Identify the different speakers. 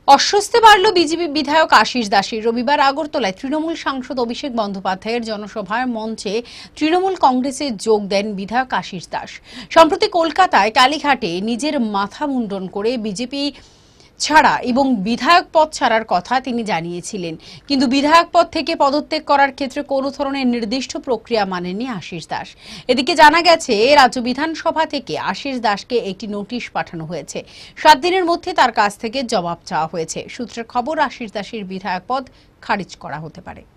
Speaker 1: অস্বস্তি বাড়ল বিজেপি বিধায়ক আশিস দাসের। রবিবার আগরতলায় তৃণমূল সাংসদ অভিষেক বন্দ্যোপাধ্যায়ের জনসভার মঞ্চে তৃণমূল কংগ্রেসে যোগ দেন বিধায়ক আশিস দাস। সম্প্রতি কলকাতায় কালীঘাটে নিজের মাথা মুন্ডন করে বিজেপি ছাড়া এবং বিধায়ক পদ ছাড়ার কথা তিনি জানিয়েছিলেন, কিন্তু বিধায়ক পদ থেকে পদত্যাগ করার ক্ষেত্রে কোনো ধরনের নির্দিষ্ট প্রক্রিয়া মানেননি আশিস দাস। এদিকে জানা গেছে, রাজ্য বিধানসভা থেকে আশিস দাসকে একটি নোটিশ পাঠানো হয়েছে। 7 দিনের মধ্যে তার কাছ থেকে জবাব চাওয়া হয়েছে। সূত্রের খবর, আশিস দাসের বিধায়ক পদ খারিজ করা হতে পারে।